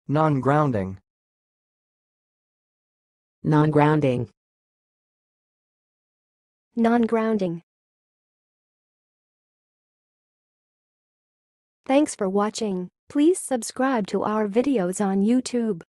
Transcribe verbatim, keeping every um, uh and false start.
Non-grounding. Non-grounding. Non-grounding. Thanks for watching. Please subscribe to our videos on YouTube.